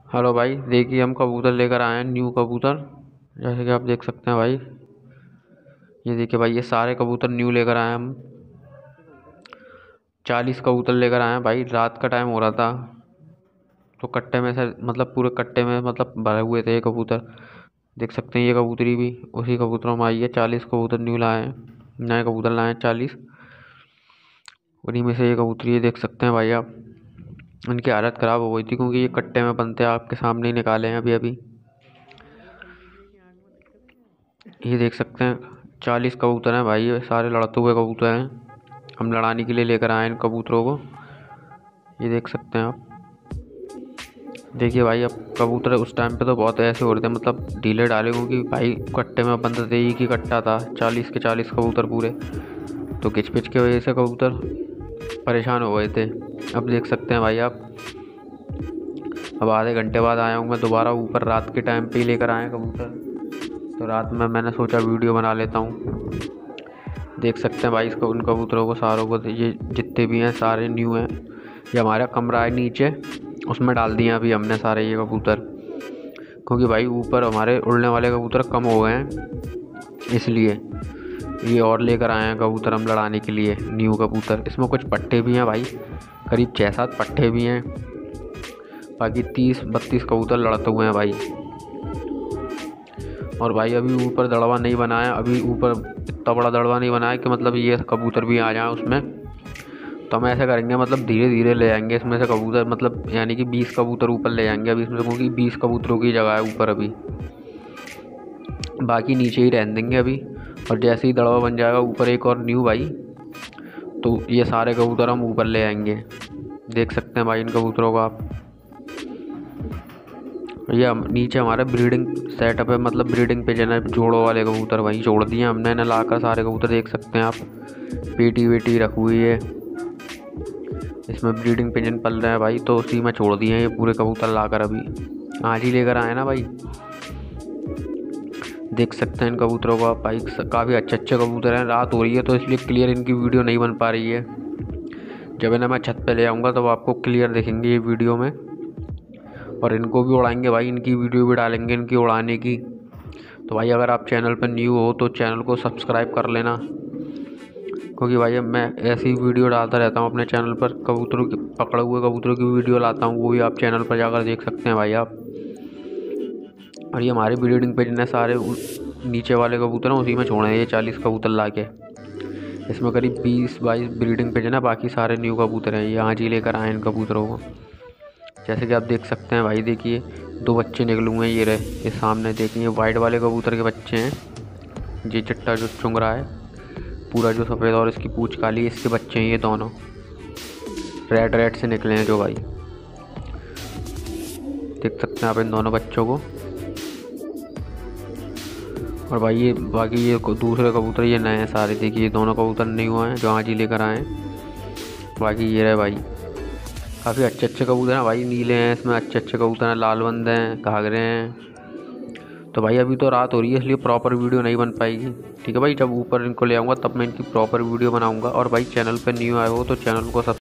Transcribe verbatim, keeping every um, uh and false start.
Hello भाई, देखिए हम कबूतर लेकर आए हैं, न्यू कबूतर। जैसे कि आप देख सकते हैं भाई, ये देखिए भाई, ये सारे कबूतर न्यू लेकर आए हैं हम। चालीस कबूतर लेकर आए हैं भाई। रात का टाइम हो रहा था तो कट्टे में से मतलब पूरे कट्टे में मतलब भरे हुए थे ये कबूतर। देख सकते हैं ये कबूतरी भी उसी कबूतरों में आई है। चालीस कबूतर न्यू लाए हैं, नए कबूतर लाए हैं चालीस। उन्हीं में से ये कबूतरी ये देख सकते हैं भाई आप। इनकी हालत ख़राब हो गई थी क्योंकि ये कट्टे में बनते हैं, आपके सामने ही निकाले हैं अभी अभी। ये देख सकते हैं चालीस कबूतर हैं भाई, ये सारे लड़ते हुए कबूतर हैं। हम लड़ाने के लिए लेकर आए इन कबूतरों को। ये देख सकते हैं आप। देखिए भाई, अब कबूतर उस टाइम पे तो बहुत ऐसे हो रहे थे, मतलब ढीले डाले, क्योंकि भाई कट्टे में बंद थे, एक ही कट्टा था, चालीस के चालीस कबूतर पूरे। तो किच पिच की वजह से कबूतर परेशान हो गए थे। अब देख सकते हैं भाई आप, अब आधे घंटे बाद आया हूँ मैं दोबारा ऊपर। रात के टाइम पे ही लेकर आए हैं कबूतर, तो रात में मैंने सोचा वीडियो बना लेता हूँ। देख सकते हैं भाई, इसको उन कबूतरों को सारों को, ये जितने भी हैं सारे न्यू हैं। ये हमारा कमरा है नीचे, उसमें डाल दिए अभी हमने सारे ये कबूतर, क्योंकि भाई ऊपर हमारे उड़ने वाले कबूतर कम हो गए हैं, इसलिए ये और लेकर आए हैं कबूतर हम लड़ाने के लिए, न्यू कबूतर। इसमें कुछ पट्टे भी हैं भाई, करीब छः सात पट्टे भी हैं। बाकी तीस बत्तीस कबूतर लड़ते हुए हैं भाई। और भाई अभी ऊपर दड़वा नहीं बनाया, अभी ऊपर इतना बड़ा दड़वा नहीं बनाया कि मतलब ये कबूतर भी आ जाए उसमें। तो हम ऐसा करेंगे, मतलब धीरे धीरे ले आएंगे इसमें से कबूतर, मतलब यानी कि बीस कबूतर ऊपर ले आएंगे अभी इसमें से, क्योंकि बीस कबूतरों की जगह है ऊपर अभी। बाकी नीचे ही रहने देंगे अभी। और जैसे ही दड़वा बन जाएगा ऊपर एक और न्यू भाई, तो ये सारे कबूतर हम ऊपर ले आएंगे। देख सकते हैं भाई इन कबूतरों को आप। ये हम नीचे हमारा ब्रीडिंग सेटअप है, मतलब ब्रीडिंग पे जो जोड़ों वाले कबूतर वहीं छोड़ दिए हमने ना लाकर सारे कबूतर। देख सकते हैं आप, पेटी वेटी रखी हुई है, इसमें ब्रीडिंग पिजन पल रहे हैं भाई, तो उसी में छोड़ दिए हैं ये पूरे कबूतर लाकर अभी। आज ही लेकर आए ना भाई। देख सकते हैं इन कबूतरों को आप भाई, काफ़ी अच्छे अच्छे कबूतर हैं। रात हो रही है तो इसलिए क्लियर इनकी वीडियो नहीं बन पा रही है। जब इन्हें मैं छत पे ले आऊँगा तब आपको क्लियर दिखेंगे ये वीडियो में। और इनको भी उड़ाएंगे भाई, इनकी वीडियो भी डालेंगे इनकी उड़ाने की। तो भाई अगर आप चैनल पर न्यू हो तो चैनल को सब्सक्राइब कर लेना, क्योंकि भाई मैं ऐसी वीडियो डालता रहता हूँ अपने चैनल पर। कबूतरों की पकड़े हुए कबूतरों की वीडियो लाता हूँ, वो भी आप चैनल पर जाकर देख सकते हैं भाई आप। और ये हमारे ब्रीडिंग पे जितने सारे नीचे वाले कबूतर हैं उसी में छोड़े हैं ये चालीस कबूतर ला के। इसमें करीब बीस बाईस ब्रीडिंग पे है, बाकी सारे न्यू कबूतर हैं। ये आज ही लेकर आए इन कबूतरों को। जैसे कि आप देख सकते हैं भाई, देखिए दो बच्चे निकले हुए हैं, ये रहे ये सामने। देखिए वाइट वाले कबूतर के बच्चे हैं, ये चिट्टा जो चुंग रहा है पूरा जो सफ़ेद और इसकी पूँछ काली, इसके बच्चे हैं ये दोनों। रेड रेड से निकले हैं जो भाई, देख सकते हैं आप इन दोनों बच्चों को। और भाई ये बाकी ये दूसरे कबूतर ये नए हैं सारे। देखिए ये दोनों कबूतर नहीं हुए हैं जो आज ही लेकर आए हैं। बाकी ये रहे भाई, काफ़ी अच्छे अच्छे कबूतर हैं भाई, नीले हैं इसमें, अच्छे अच्छे कबूतर हैं, लालबंद हैं, घाघरे हैं। तो भाई अभी तो रात हो रही है इसलिए प्रॉपर वीडियो नहीं बन पाएगी। ठीक है भाई, जब ऊपर इनको ले आऊँगा तब मैं इनकी प्रॉपर वीडियो बनाऊँगा। और भाई चैनल पर न्यू आए हो तो चैनल को